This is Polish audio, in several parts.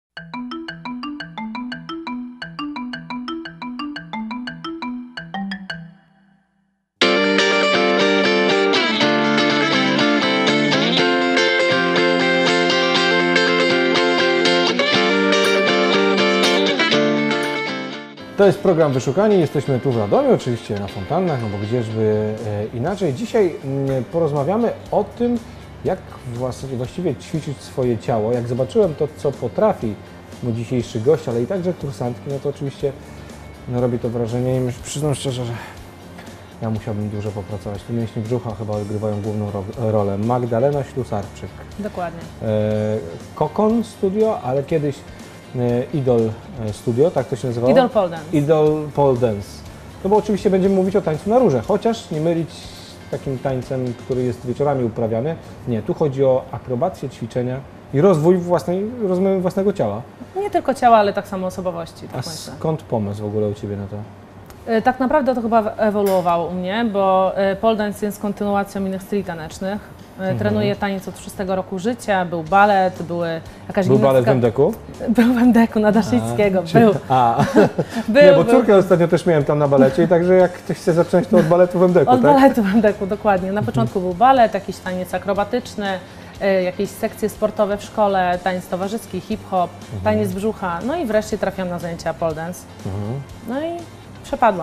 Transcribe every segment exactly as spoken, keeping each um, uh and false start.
To jest program Wyszukani, jesteśmy tu w Radomiu, oczywiście na fontannach, no bo gdzieżby e, inaczej. Dzisiaj m, porozmawiamy o tym, jak właściwie ćwiczyć swoje ciało. Jak zobaczyłem to, co potrafi mój dzisiejszy gość, ale i także kursantki, no to oczywiście no, robi to wrażenie i myśl, przyznam szczerze, że ja musiałbym dużo popracować. Tu mięśnie brzucha chyba odgrywają główną ro rolę. Magdalena Ślusarczyk. Dokładnie. E, Kokon Studio, ale kiedyś Idol Studio, tak to się nazywało? Idol Pole Dance. Idol Pole Dance. No bo oczywiście będziemy mówić o tańcu na róże, chociaż nie mylić z takim tańcem, który jest wieczorami uprawiany. Nie, tu chodzi o akrobację, ćwiczenia i rozwój własnej, rozwój własnego ciała. Nie tylko ciała, ale tak samo osobowości. Tak A myślę. skąd pomysł w ogóle u Ciebie na to? Tak naprawdę to chyba ewoluowało u mnie, bo pole dance jest kontynuacją innych styli tanecznych. Mhm. Trenuję taniec od szóstego roku życia, był balet, były jakaś Był gimnastyka. balet w M D K-u? Był w M D K-u na Daszyckiego, Czy... był. A. był. Nie, bo córkę ostatnio też miałem tam na balecie i także jak ktoś chce zacząć, to od baletu w M D K-u, Od tak? baletu w M D K-u, dokładnie. Na początku był balet, jakiś taniec akrobatyczny, jakieś sekcje sportowe w szkole, taniec towarzyski, hip-hop, mhm. taniec brzucha, no i wreszcie trafiłam na zajęcia pole dance. Mhm. No i przepadłam.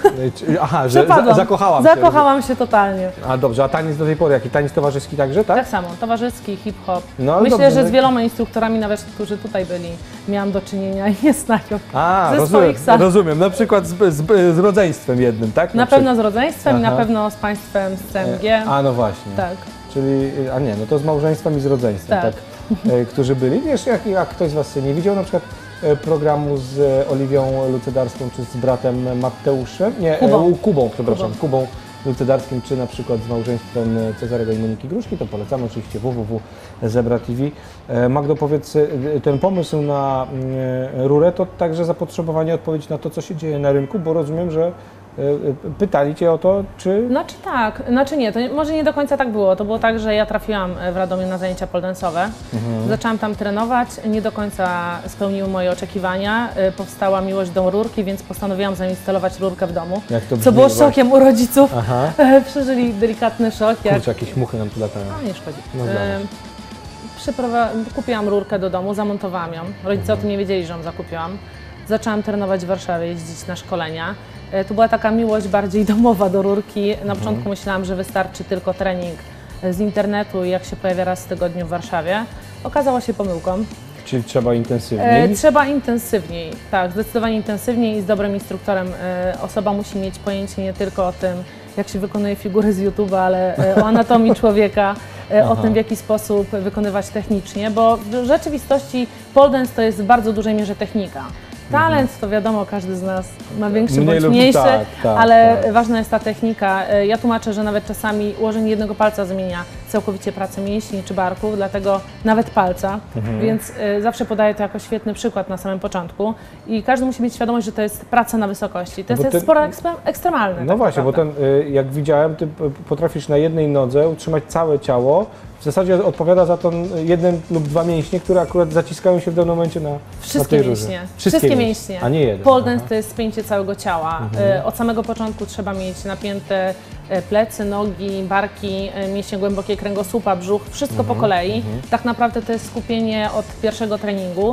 Aha, że Przepadłam. zakochałam się. Zakochałam się totalnie. A dobrze, a taniec do tej pory, jaki taniec towarzyski także, tak? Tak samo, towarzyski, hip-hop. No, Myślę, dobrze, że no. z wieloma instruktorami, nawet którzy tutaj byli, miałam do czynienia i nie znają A, ze rozumiem, swoich sal. rozumiem, na przykład z, z, z rodzeństwem jednym, tak? Na, na pewno z rodzeństwem i Aha. na pewno z państwem z C M G. A no właśnie. Tak. Czyli, a nie, no to z małżeństwem i z rodzeństwem, tak, Tak. e, którzy byli. Wiesz, jak, jak ktoś z Was nie widział na przykład e, programu z e, Oliwią Lucydarską, czy z bratem Mateuszem, nie, Kubą, e, Kubą, przepraszam, Kubą. Kubą Lucydarskim, czy na przykład z małżeństwem Cezarego i Moniki Gruszki, to polecamy oczywiście w w w kropka zebra kropka t v. E, Magdo, powiedz, e, ten pomysł na e, rurę to także zapotrzebowanie, odpowiedź na to, co się dzieje na rynku, bo rozumiem, że pytali Cię o to, czy... Znaczy tak, znaczy nie, to nie, może nie do końca tak było. To było tak, że ja trafiłam w Radomiu na zajęcia pole dance'owe. Mhm. Zaczęłam tam trenować, nie do końca spełniły moje oczekiwania. Powstała miłość do rurki, więc postanowiłam zainstalować rurkę w domu. Jak to brzmi, co było właśnie. szokiem u rodziców. Aha. Przeżyli delikatny szok. Jak... Kurczę, jakieś muchy nam tu latają. A, nie szkodzi. No e, przyprowa... Kupiłam rurkę do domu, zamontowałam ją. Rodzice mhm. o tym nie wiedzieli, że ją zakupiłam. Zaczęłam trenować w Warszawie, jeździć na szkolenia. To była taka miłość bardziej domowa do rurki. Na początku mhm. myślałam, że wystarczy tylko trening z internetu i jak się pojawia raz w tygodniu w Warszawie. Okazało się pomyłką. Czyli trzeba intensywniej? E, trzeba intensywniej, tak, zdecydowanie intensywniej i z dobrym instruktorem. E, osoba musi mieć pojęcie nie tylko o tym, jak się wykonuje figury z YouTube'a, ale e, o anatomii człowieka, e, o tym, w jaki sposób wykonywać technicznie, bo w rzeczywistości pole dance to jest w bardzo dużej mierze technika. Talent to wiadomo, każdy z nas ma większy Mniej bądź lub mniejszy, tak, tak, ale tak. ważna jest ta technika. Ja tłumaczę, że nawet czasami ułożenie jednego palca zmienia całkowicie pracę mięśni czy barków, dlatego nawet palca, mhm. więc y, zawsze podaję to jako świetny przykład na samym początku i każdy musi mieć świadomość, że to jest praca na wysokości. To jest, ten, jest sport ekstre, ekstremalny. No tak właśnie, naprawdę. bo ten, y, jak widziałem, Ty potrafisz na jednej nodze utrzymać całe ciało. W zasadzie odpowiada za to jeden lub dwa mięśnie, które akurat zaciskają się w danym momencie na, Wszystkie na tej mięśnie. Wszystkie, Wszystkie mięśnie. mięśnie. A nie jeden. Pole dance to jest spięcie całego ciała. Mhm. Od samego początku trzeba mieć napięte plecy, nogi, barki, mięśnie głębokie kręgosłupa, brzuch, wszystko mhm. po kolei. Mhm. Tak naprawdę to jest skupienie od pierwszego treningu.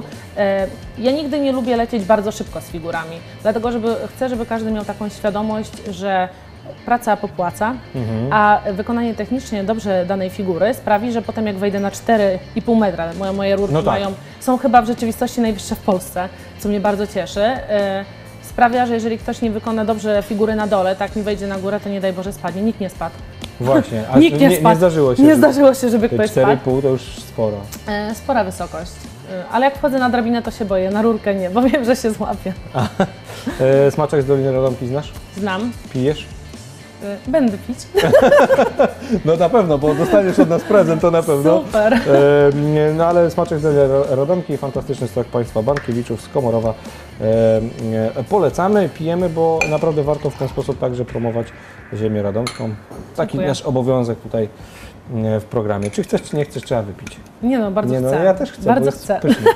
Ja nigdy nie lubię lecieć bardzo szybko z figurami, dlatego żeby, chcę, żeby każdy miał taką świadomość, że praca popłaca, mhm. a wykonanie technicznie dobrze danej figury sprawi, że potem jak wejdę na cztery i pół metra, moje, moje rurki no tak. mają, są chyba w rzeczywistości najwyższe w Polsce, co mnie bardzo cieszy. Sprawia, że jeżeli ktoś nie wykona dobrze figury na dole, tak mi wejdzie na górę, to nie daj Boże spadnie. Nikt nie spadł. Właśnie, a Nikt nie, nie, spadł. nie zdarzyło się. Nie zdarzyło się, żeby ktoś cztery i spadł. pół to już sporo. E, spora wysokość. E, ale jak wchodzę na drabinę, to się boję, na rurkę nie, bo wiem, że się złapię. A, e, smaczek z Doliny Radomki znasz? Znam. Pijesz? E, będę pić. No na pewno, bo dostaniesz od nas prezent, to na pewno. Super. E, no ale smaczek z Doliny Radomki, fantastyczny stok państwa Bankiewiczów z Komorowa. E, e, polecamy, pijemy, bo naprawdę warto w ten sposób także promować ziemię radomską. Taki Dziękuję. nasz obowiązek tutaj w programie. Czy chcesz, czy nie chcesz, trzeba wypić. Nie no, bardzo nie, no, chcę. Ja też chcę, bardzo bo jest chcę. pyszny.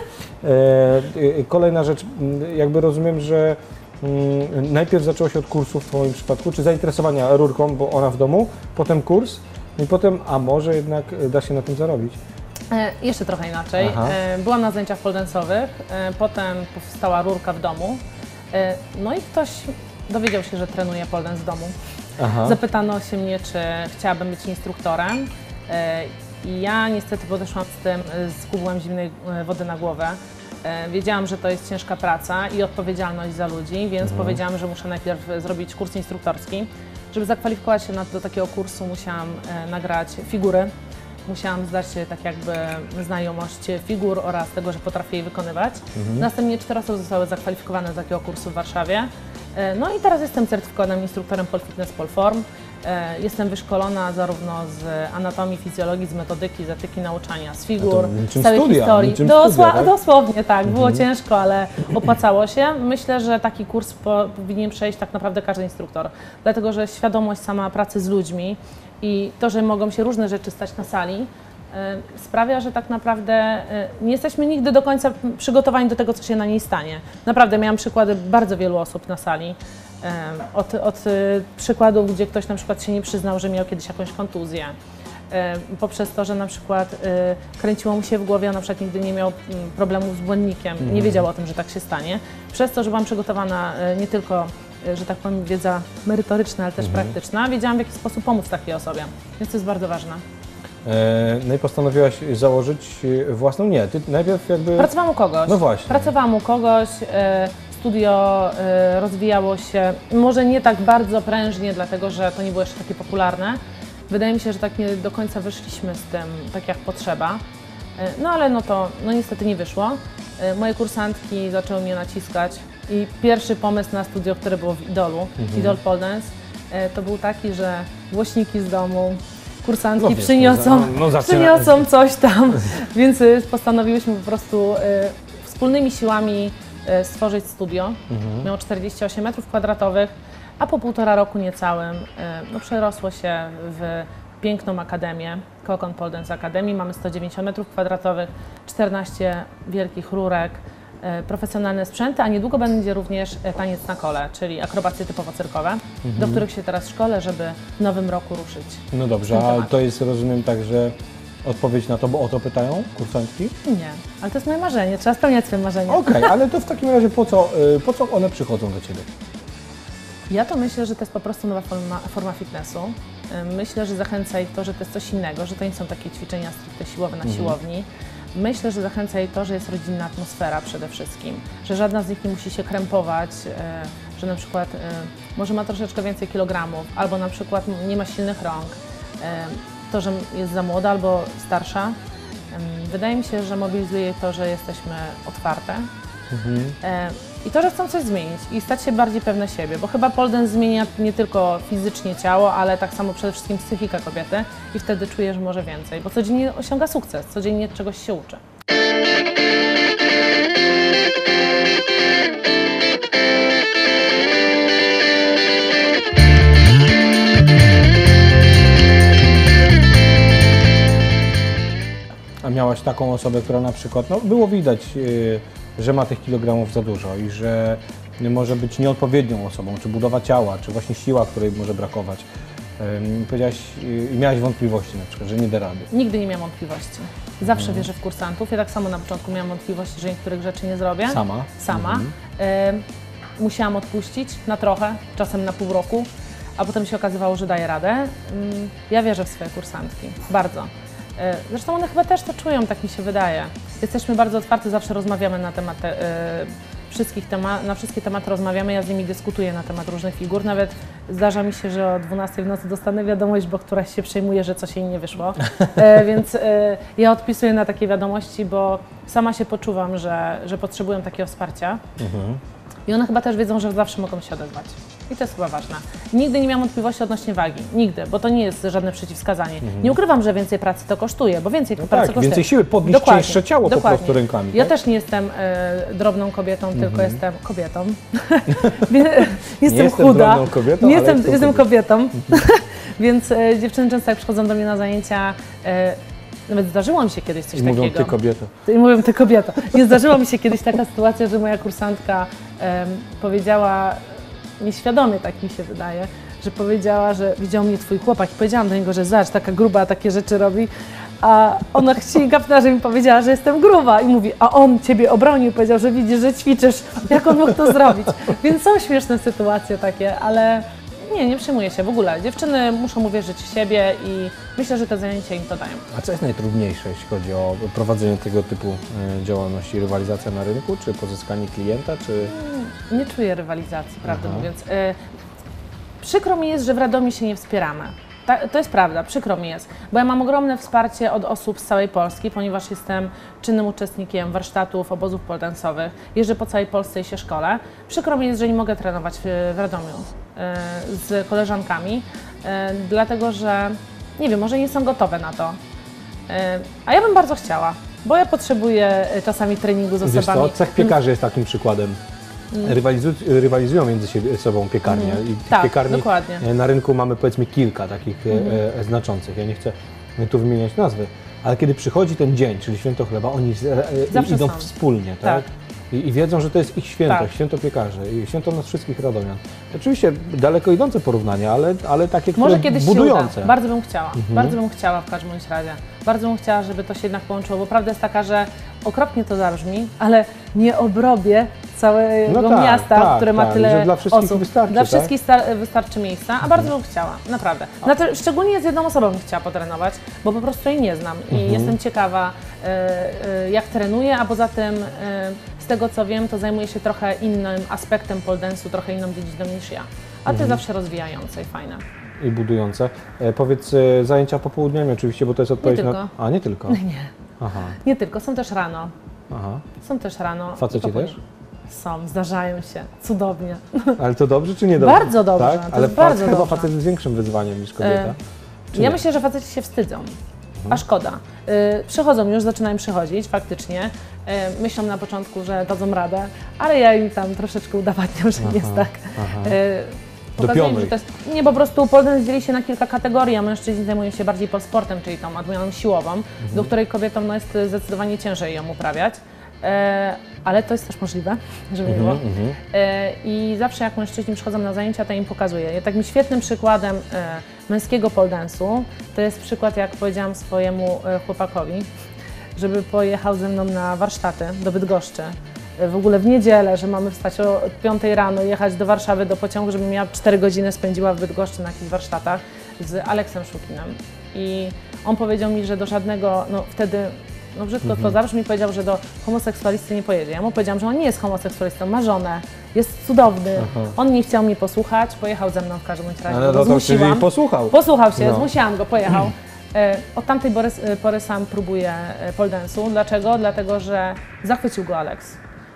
E, kolejna rzecz, jakby rozumiem, że mm, najpierw zaczęło się od kursów w Twoim przypadku, czy zainteresowania rurką, bo ona w domu, potem kurs i potem, a może jednak da się na tym zarobić? E, jeszcze trochę inaczej. E, byłam na zajęciach pole dance'owych, e, potem powstała rurka w domu, e, no i ktoś dowiedział się, że trenuję pole dance w domu. Aha. Zapytano się mnie, czy chciałabym być instruktorem. E, i ja niestety podeszłam z tym z kubłem zimnej wody na głowę. E, wiedziałam, że to jest ciężka praca i odpowiedzialność za ludzi, więc mhm. powiedziałam, że muszę najpierw zrobić kurs instruktorski. Żeby zakwalifikować się na, do takiego kursu, musiałam e, nagrać figury. Musiałam zdać się tak jakby znajomość figur oraz tego, że potrafię je wykonywać. Mhm. Następnie cztery osoby zostały zakwalifikowane do takiego kursu w Warszawie. No i teraz jestem certyfikowanym instruktorem Pole Fitness Pole Form. Jestem wyszkolona zarówno z anatomii, fizjologii, z metodyki, z etyki nauczania, z figur, z całej studia, historii. Dosła studia, tak? Dosłownie tak, było mhm. ciężko, ale opłacało się. Myślę, że taki kurs po, powinien przejść tak naprawdę każdy instruktor, dlatego że świadomość sama pracy z ludźmi i to, że mogą się różne rzeczy stać na sali, sprawia, że tak naprawdę nie jesteśmy nigdy do końca przygotowani do tego, co się na niej stanie. Naprawdę miałam przykłady bardzo wielu osób na sali. Od, od przykładów, gdzie ktoś na przykład się nie przyznał, że miał kiedyś jakąś kontuzję. Poprzez to, że na przykład kręciło mu się w głowie, a na przykład nigdy nie miał problemów z błonnikiem, mm. nie wiedział o tym, że tak się stanie. Przez to, że byłam przygotowana nie tylko, że tak powiem, wiedza merytoryczna, ale też mm. praktyczna, wiedziałam, w jaki sposób pomóc takiej osobie, więc to jest bardzo ważne. No i postanowiłaś założyć własną? Nie, ty najpierw jakby... Pracowałam u kogoś. No właśnie. Pracowałam u kogoś, studio rozwijało się może nie tak bardzo prężnie, dlatego że to nie było jeszcze takie popularne. Wydaje mi się, że tak nie do końca wyszliśmy z tym tak jak potrzeba. No ale no to no niestety nie wyszło. Moje kursantki zaczęły mnie naciskać i pierwszy pomysł na studio, które było w Idolu, mhm. Idol Pole Dance, to był taki, że głośniki z domu, kursantki no, przyniosą, no, no przyniosą coś tam, więc postanowiłyśmy po prostu y, wspólnymi siłami y, stworzyć studio. Mhm. Miało czterdzieści osiem metrów kwadratowych, a po półtora roku niecałym y, no, przerosło się w piękną akademię, Kokon Pole Dance Academy. Mamy sto dziewięćdziesiąt metrów kwadratowych, czternaście wielkich rurek, y, profesjonalne sprzęty, a niedługo będzie również taniec na kole, czyli akrobacje typowo cyrkowe, mhm. do których się teraz szkolę, żeby w nowym roku ruszyć. No dobrze, a to jest, rozumiem, tak, że odpowiedź na to, bo o to pytają kursantki? Nie, ale to jest moje marzenie, trzeba spełniać swoje marzenia. Okej, okay, ale to w takim razie po co, po co one przychodzą do Ciebie? Ja to myślę, że to jest po prostu nowa forma, forma fitnessu. Myślę, że zachęca ich to, że to jest coś innego, że to nie są takie ćwiczenia stricte siłowe na mhm. siłowni. Myślę, że zachęca jej to, że jest rodzinna atmosfera przede wszystkim, że żadna z nich nie musi się krępować, że na przykład może ma troszeczkę więcej kilogramów, albo na przykład nie ma silnych rąk, to, że jest za młoda albo starsza. Wydaje mi się, że mobilizuje to, że jesteśmy otwarte mhm. i to, że chcą coś zmienić i stać się bardziej pewne siebie, bo chyba pole dance zmienia nie tylko fizycznie ciało, ale tak samo przede wszystkim psychikę kobiety i wtedy czuje, że może więcej, bo codziennie osiąga sukces, codziennie czegoś się uczy. A miałaś taką osobę, która na przykład, no było widać, yy, że ma tych kilogramów za dużo i że może być nieodpowiednią osobą, czy budowa ciała, czy właśnie siła, której może brakować. Yy, powiedziałaś i yy, miałaś wątpliwości na przykład, że nie da rady. Nigdy nie miałam wątpliwości. Zawsze mhm. wierzę w kursantów. Ja tak samo na początku miałam wątpliwości, że niektórych rzeczy nie zrobię. Sama? Sama. Mhm. Yy, musiałam odpuścić na trochę, czasem na pół roku, a potem się okazywało, że daję radę. Yy, ja wierzę w swoje kursantki. Bardzo. Zresztą one chyba też to czują, tak mi się wydaje. Jesteśmy bardzo otwarci, zawsze rozmawiamy na temat te, y, wszystkich tematów, na wszystkie tematy rozmawiamy, ja z nimi dyskutuję na temat różnych figur. Nawet zdarza mi się, że o dwunastej w nocy dostanę wiadomość, bo któraś się przejmuje, że coś jej nie wyszło. E, więc y, ja odpisuję na takie wiadomości, bo sama się poczuwam, że, że potrzebują takiego wsparcia. Mhm. I one chyba też wiedzą, że zawsze mogą się odezwać. I to jest chyba ważne. Nigdy nie miałam wątpliwości odnośnie wagi. Nigdy, bo to nie jest żadne przeciwwskazanie. Mhm. Nie ukrywam, że więcej pracy to kosztuje, bo więcej no pracy tak, kosztuje. Więcej siły, podnieść cięższe ciało Dokładnie. po prostu rękami. Ja tak? też nie jestem e, drobną kobietą, mhm. tylko jestem kobietą. jestem nie chuda. Jestem kobietą, nie ale jestem, jestem kobietą. Mhm. Więc e, dziewczyny często jak przychodzą do mnie na zajęcia, e, nawet zdarzyło mi się kiedyś coś I takiego. mówią, ty kobieto. I mówią, ty kobieto. Nie zdarzyła mi się kiedyś taka sytuacja, że moja kursantka em, powiedziała, nieświadomie tak mi się wydaje, że powiedziała, że widział mnie twój chłopak i powiedziałam do niego, że zobacz, taka gruba takie rzeczy robi, a ona chcięga w narze mi powiedziała, że jestem gruba i mówi, a on ciebie obronił i powiedział, że widzisz, że ćwiczysz, jak on mógł to zrobić. Więc są śmieszne sytuacje takie, ale nie, nie przejmuję się w ogóle. Dziewczyny muszą uwierzyć w siebie i myślę, że te zajęcia im to dają. A co jest najtrudniejsze, jeśli chodzi o prowadzenie tego typu e, działalności? Rywalizacja na rynku, czy pozyskanie klienta, czy... Nie czuję rywalizacji, prawdę Aha. mówiąc. Y, przykro mi jest, że w Radomiu się nie wspieramy. Ta, to jest prawda, przykro mi jest, bo ja mam ogromne wsparcie od osób z całej Polski, ponieważ jestem czynnym uczestnikiem warsztatów, obozów poledance'owych, jeżdżę po całej Polsce i się szkolę. Przykro mi jest, że nie mogę trenować w, w Radomiu y, z koleżankami, y, dlatego że, nie wiem, może nie są gotowe na to. Y, a ja bym bardzo chciała, bo ja potrzebuję czasami treningu z Wiesz osobami. co, cech piekarzy jest takim przykładem. Rywalizu, rywalizują między siebie, sobą piekarnie Mhm. i tych Tak, piekarni dokładnie. na rynku mamy powiedzmy kilka takich e, e, znaczących. Ja nie chcę tu wymieniać nazwy, ale kiedy przychodzi ten dzień, czyli święto chleba, oni z, e, Zawsze idą są. wspólnie, tak? Tak. I, I wiedzą, że to jest ich święto, Tak. święto piekarzy i święto nas wszystkich radomian. Oczywiście daleko idące porównania, ale, ale takie, które Może kiedyś budujące. się uda. Bardzo bym chciała. Mhm. Bardzo bym chciała w każdym bądź razie. Bardzo bym chciała, żeby to się jednak połączyło, bo prawda jest taka, że okropnie to zabrzmi, ale nie obrobię całego No tak, miasta, tak, które ma tak, tyle że dla wszystkich osób. wystarczy, Dla tak? wszystkich sta- wystarczy miejsca, a bardzo bym chciała, naprawdę. Na to, szczególnie z jedną osobą bym chciała potrenować, bo po prostu jej nie znam i Mhm. jestem ciekawa, e, e, jak trenuje, a poza tym e, z tego co wiem, to zajmuje się trochę innym aspektem pole dance'u, trochę inną dziedziną niż ja. A to Mhm. jest zawsze rozwijające i fajne. I budujące. E, powiedz e, zajęcia popołudniami oczywiście, bo to jest odpowiedź tylko. na... A, nie tylko? Nie, Aha, nie tylko, są też rano. aha. Są też rano. Faceci i po południu. też? Są, zdarzają się. Cudownie. Ale to dobrze czy niedobrze? Bardzo dobrze, Tak? to Ale jest bardzo chyba dobrze. facet jest większym wyzwaniem niż kobieta. E, Czy ja nie? myślę, że faceci się wstydzą. A szkoda. Y, przychodzą już, zaczynają przychodzić, faktycznie. Y, myślą na początku, że dadzą radę, ale ja im tam troszeczkę udowadniam, że nie jest tak. aha. Y, pokazuję im, Dopiąłeś. że to jest, nie, po prostu pole dance dzieli się na kilka kategorii, a mężczyźni zajmują się bardziej polsportem, czyli tą odmianą siłową, Mhm. do której kobietom no, jest zdecydowanie ciężej ją uprawiać. E, ale to jest też możliwe, żeby nie było. Mhm, mhm. E, I zawsze jak mężczyźni przychodzą na zajęcia, to im pokazuję. Ja takim świetnym przykładem e, męskiego pole dance'u to jest przykład, jak powiedziałam swojemu e, chłopakowi, żeby pojechał ze mną na warsztaty do Bydgoszczy. E, w ogóle w niedzielę, że mamy wstać o piątej rano, jechać do Warszawy do pociągu, żebym ja cztery godziny spędziła w Bydgoszczy na jakichś warsztatach z Aleksem Szukinem. I on powiedział mi, że do żadnego, no wtedy no brzydko to zabrzmi, powiedział, że do homoseksualisty nie pojedzie. Ja mu powiedziałam, że on nie jest homoseksualistą, ma żonę, jest cudowny. Aha. On nie chciał mnie posłuchać, pojechał ze mną w każdym razie, Ale go no to czyli zmusiłam. posłuchał. Posłuchał się, No. zmusiłam go, pojechał. E, Od tamtej pory, pory sam próbuję e, pole dance'u. Dlaczego? Dlatego, że zachwycił go Aleks,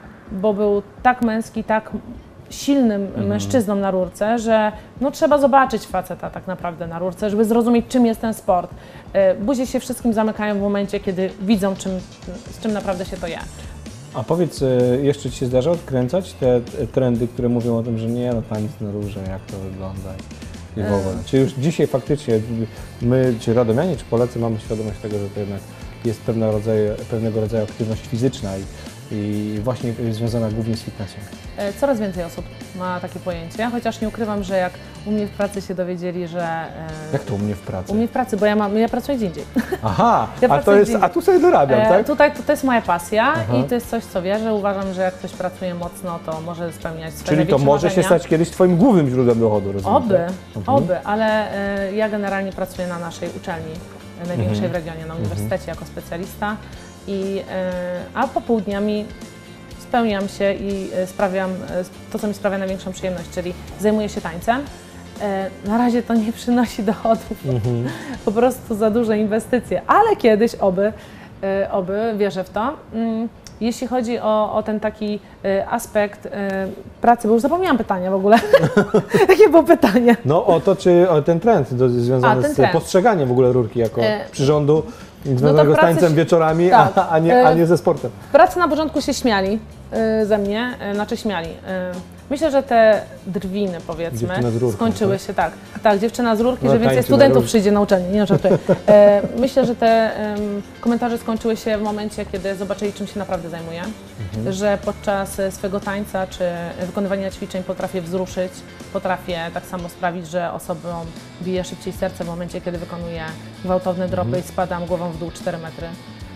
bo był tak męski, tak silnym mężczyzną na rurce, że no, trzeba zobaczyć faceta tak naprawdę na rurce, żeby zrozumieć, czym jest ten sport. E, Buzie się wszystkim zamykają w momencie, kiedy widzą, czym, z czym naprawdę się to je. A powiedz, e, jeszcze Ci się zdarza odkręcać te te trendy, które mówią o tym, że nie, no taniec na róże, jak to wygląda i w ogóle. Czy już dzisiaj faktycznie my, czy radomianie, czy Polacy mamy świadomość tego, że to jednak jest pewnego rodzaju, pewnego rodzaju aktywność fizyczna i, i właśnie związana głównie z fitnessem? E, Coraz więcej osób ma takie pojęcie, chociaż nie ukrywam, że jak u mnie w pracy się dowiedzieli, że... e, Jak to u mnie w pracy? U mnie w pracy, bo ja, mam, ja pracuję gdzie indziej. Aha, Ja a, to pracuję jest, gdzie a tu sobie dorabiam, E, tak? Tutaj to, to jest moja pasja Aha. i to jest coś, co wierzę. Uważam, że jak ktoś pracuje mocno, to może spełniać swoje Czyli to największe może się marzenia. stać kiedyś Twoim głównym źródłem dochodu, rozumiem? Oby, tak? Mhm. oby, ale e, ja generalnie pracuję na naszej uczelni, e, największej Mhm. w regionie, na uniwersytecie jako specjalista, i, e, a popołudniami spełniam się i e, sprawiam e, to, co mi sprawia największą przyjemność, czyli zajmuję się tańcem. E, Na razie to nie przynosi dochodów, Mhm. po prostu za duże inwestycje, ale kiedyś oby, e, oby, wierzę w to. Mm, Jeśli chodzi o, o ten taki e, aspekt e, pracy, bo już zapomniałam pytania w ogóle. Jakie było pytanie? No o to, czy o ten trend do, związany A, ten z trend. postrzeganiem w ogóle rurki jako E, przyrządu związanego w z pracy tańcem się- wieczorami, tak. a, a, nie, a E, nie ze sportem. W pracy na początku się śmiali y, ze mnie, y, znaczy śmiali. Y, Myślę, że te drwiny, powiedzmy, Dziewczyna z rurką, skończyły tak? się tak. Tak, dziewczyna z rurki, No, że więcej tańczy studentów na rur- przyjdzie na uczelnię, nie żartuję. E, myślę, że te em, komentarze skończyły się w momencie, kiedy zobaczyli, czym się naprawdę zajmuję. Mhm. Że podczas e, swego tańca czy wykonywania ćwiczeń potrafię wzruszyć, potrafię tak samo sprawić, że osobom bije szybciej serce w momencie, kiedy wykonuję gwałtowne dropy Mhm. i spadam głową w dół cztery metry.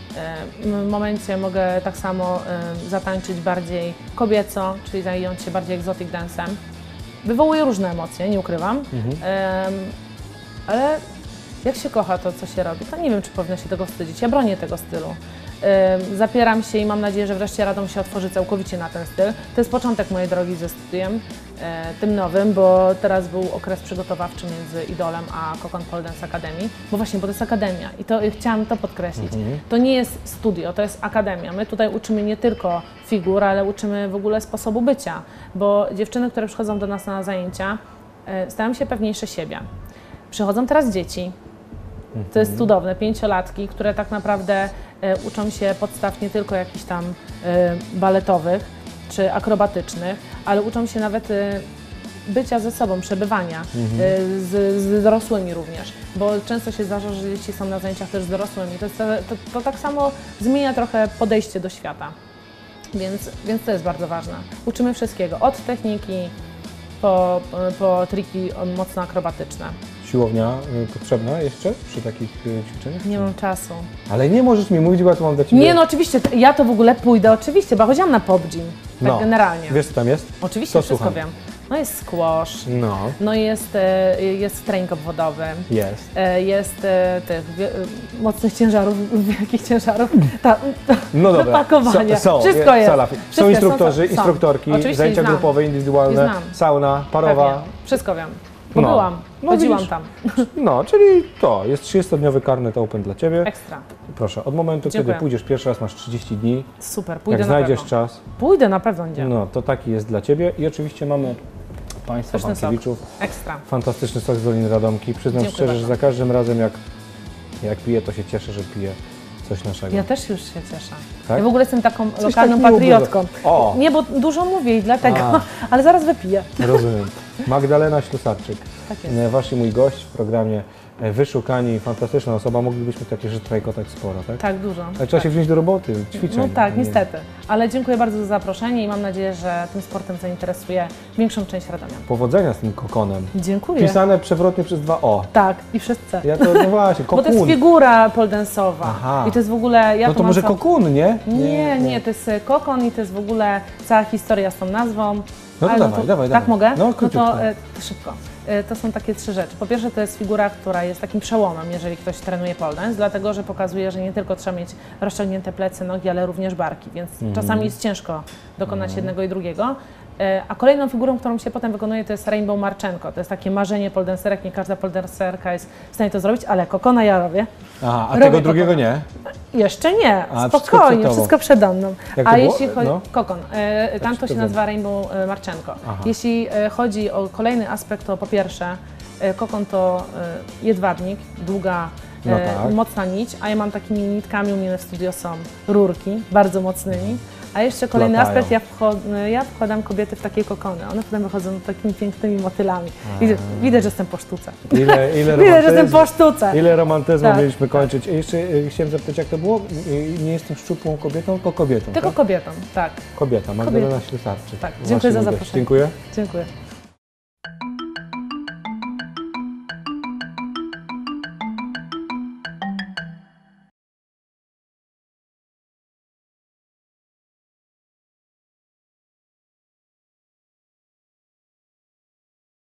W momencie mogę tak samo y, zatańczyć bardziej kobieco, czyli zająć się bardziej exotic dance'em. Wywołuje różne emocje, nie ukrywam, Mhm. Em, ale jak się kocha to, co się robi, to nie wiem, czy powinno się tego wstydzić. Ja bronię tego stylu. Em, Zapieram się i mam nadzieję, że wreszcie Radom się otworzy całkowicie na ten styl. To jest początek mojej drogi ze studiem, e, tym nowym, bo teraz był okres przygotowawczy między Idolem a Kokon Pole Dance Academy, bo właśnie, bo to jest akademia i to i chciałam to podkreślić. Mhm. To nie jest studio, to jest akademia. My tutaj uczymy nie tylko figur, ale uczymy w ogóle sposobu bycia, bo dziewczyny, które przychodzą do nas na zajęcia, e, stają się pewniejsze siebie. Przychodzą teraz dzieci. To jest cudowne, pięciolatki, które tak naprawdę e, uczą się podstaw nie tylko jakichś tam e, baletowych czy akrobatycznych, ale uczą się nawet e, bycia ze sobą, przebywania e, z, z dorosłymi również, bo często się zdarza, że dzieci są na zajęciach też z dorosłymi. To, jest, to, to, to tak samo zmienia trochę podejście do świata, więc, więc to jest bardzo ważne. Uczymy wszystkiego, od techniki po, po triki mocno akrobatyczne. Siłownia y, potrzebna jeszcze przy takich y, ćwiczeniach? Nie mam czasu. Ale nie możesz mi mówić, bo ja tu mam dla Ciebie... Nie, no oczywiście, t- ja to w ogóle pójdę, oczywiście, bo chodziłam na pop gym, tak No. generalnie. Wiesz, co tam jest? Oczywiście To wszystko słucham. wiem. No jest squash, No, no jest, e, jest trening obwodowy, jest. e, jest e, tych wie, e, mocnych ciężarów, wielkich ciężarów, ta, No dobra, wypakowania, So- są, wszystko jest. sala. Wszystko Są jest, instruktorzy, są. instruktorki, Oczywiście zajęcia i znam. grupowe, I indywidualne, znam. sauna, parowa. Pewnie. Wszystko wiem, bo No. byłam, No chodziłam widzisz. tam, No, czyli to, jest trzydziestodniowy karnet open dla Ciebie. ekstra, Proszę, od momentu, Dziękuję. kiedy pójdziesz pierwszy raz, masz trzydzieści dni. super, pójdę Jak na znajdziesz pewno. czas, Pójdę na pewno, nie. no to taki jest dla Ciebie. I oczywiście mamy Państwa Pyszny sok, Bankiewiczów. ekstra. Fantastyczny sok z Doliny Radomki. Przyznam Dziękuję szczerze, bardzo. że za każdym razem jak, jak piję, to się cieszę, że piję coś naszego. Ja też już się cieszę. Tak? Ja w ogóle jestem taką Coś lokalną tak miło patriotką. było. O! Nie, bo dużo mówię i dlatego, A. ale zaraz wypiję. Rozumiem. Magdalena Ślusarczyk, Tak jest. e, Wasz i mój gość w programie e, Wyszukani, fantastyczna osoba. Moglibyśmy takie rzeczy trajkotać sporo, tak? Tak, dużo. Ale trzeba się wziąć do roboty, ćwiczeń. No tak, Nie- niestety. Ale dziękuję bardzo za zaproszenie i mam nadzieję, że tym sportem zainteresuje większą część radomian. Powodzenia z tym kokonem. Dziękuję. Pisane przewrotnie przez dwa O. Tak, i wszyscy. Ja to, no właśnie, Bo to jest kokun. figura poldensowa. Aha. I to jest w ogóle... Ja No to mam może cał- kokun, nie? Nie, nie, to jest kokon i to jest w ogóle cała historia z tą nazwą. No to Ale dawaj, dawaj, Tak dawaj. mogę? No, no króciutko. to, e, to szybko. E, To są takie trzy rzeczy. Po pierwsze, to jest figura, która jest takim przełomem, jeżeli ktoś trenuje pole dance, dlatego że pokazuje, że nie tylko trzeba mieć rozciągnięte plecy, nogi, ale również barki, więc Mhm. czasami jest ciężko dokonać jednego i drugiego. E, A kolejną figurą, którą się potem wykonuje, to jest Rainbow Marczenko. To jest takie marzenie poldancerek, nie każda poldancerka jest w stanie to zrobić, ale kokona ja robię. Aha, a Robię tego drugiego kokona. nie? Jeszcze nie, A, wszystko spokojnie, przed wszystko, tobą. przede mną. Jak to A było? jeśli chodzi No. kokon, e, tam przed to się tobą. nazywa Rainbow e, Marczenko. Aha. Jeśli e, chodzi o kolejny aspekt, to po pierwsze e, kokon to e, jedwabnik, długa, e, No tak. mocna nić, a ja mam takimi nitkami, u mnie w studio są rurki, bardzo mocnymi. A jeszcze kolejny Latają. aspekt, ja, wchod- ja wkładam kobiety w takie kokony. One potem wychodzą takimi pięknymi motylami. Widać, widać, że jestem po sztuce. Ile, ile Widać, że jestem romantyzmu, po sztuce. ile romantyzmu Tak, mieliśmy kończyć. I jeszcze y, chciałem zapytać, jak to było? Y, Nie jestem szczupłą kobietą, tylko kobietą, Tylko tak? kobietą, tak. Kobieta, Magdalena Kobieta. Ślusarczyk. Tak, Właśnie dziękuję za mówię. zaproszenie. Dziękuję. Dziękuję.